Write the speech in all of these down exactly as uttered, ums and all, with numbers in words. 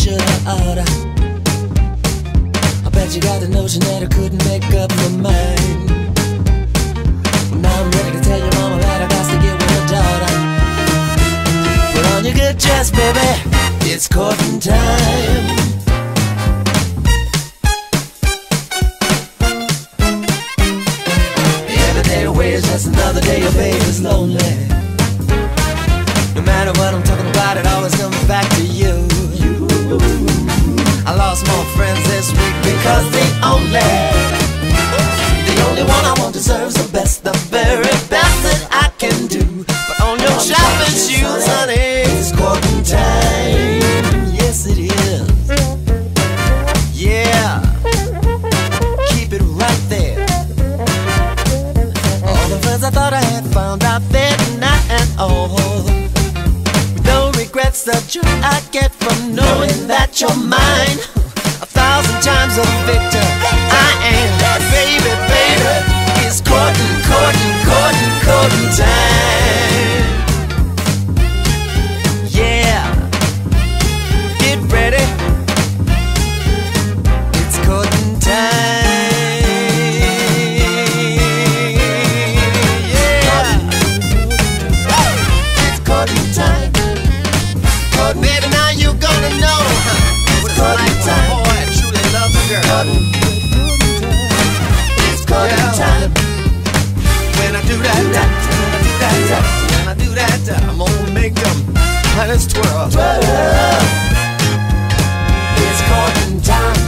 shoulda, oughta. I bet you got the notion that I couldn't make up my mind. Well, now I'm ready to tell your mama that I got to get with her daughter. Put on your good dress, baby, it's courting time. Every day away is just another day your baby's lonely. No matter what I'm talking about, it always comes back to you. you. I lost more friends this week because the only The only one I want deserves the best, the very best that I can do. But on your shopping shoes, honey, it's courting time. Yes, it is. Yeah, keep it right there. All the friends I thought I had found out there not at all. Regrets the joy I get from knowing that you're mine. A thousand times a victor I am. Baby, baby, it's courting, courting, courting, courting time. Yeah, get ready, it's courting time. Yeah, it's courting time. Baby, now you gonna know what it's like for a boy that truly loves a girl. It's courting time. When I do that, when I do that, when I do that, I'm gonna make them honest twirl. It's courting time.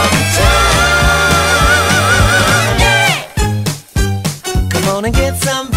And get some